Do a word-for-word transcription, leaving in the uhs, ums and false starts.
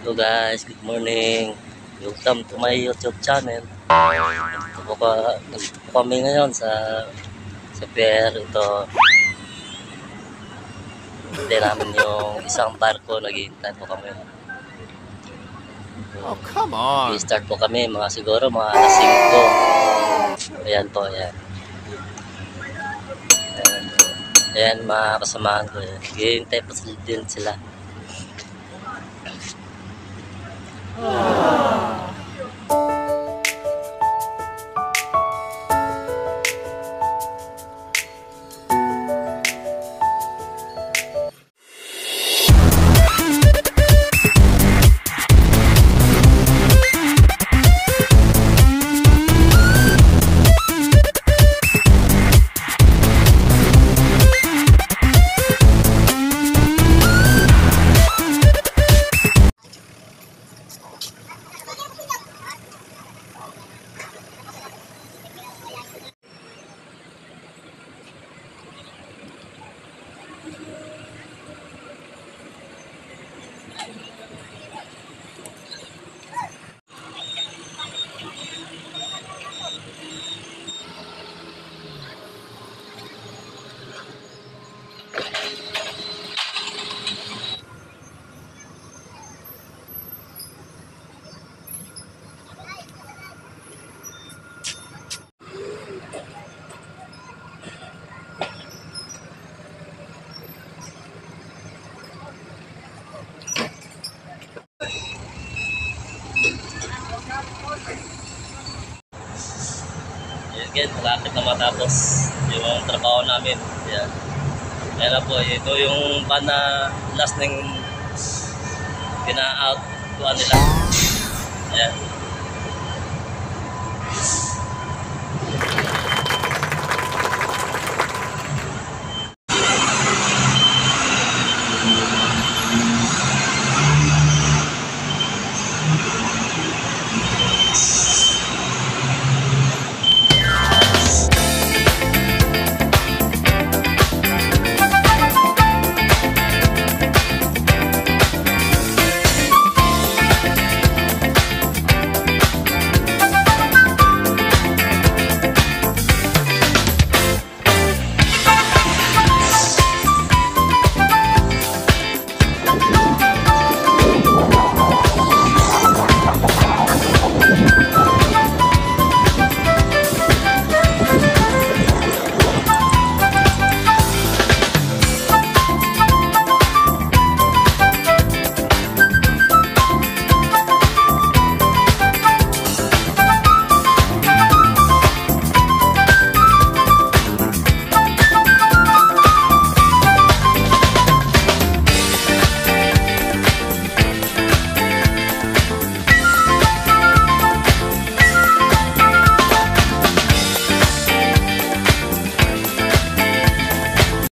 Hello guys, good morning. Welcome to my YouTube channel. Ito po, ka, nandito po kami ngayon sa sa pier. Ito, hindi namin yung isang barko. Naghihintay po kami. Oh, come on. I-start po kami mga siguro mga alas singko. Ayan po, ayan. Ayan, ayan mga kasamahan ko. Naghihintay po din sila. Again, malapit na matapos yung trabaho namin. Yan. Yan na po, ito yung van na last ng pina-out kuha nila. Yan.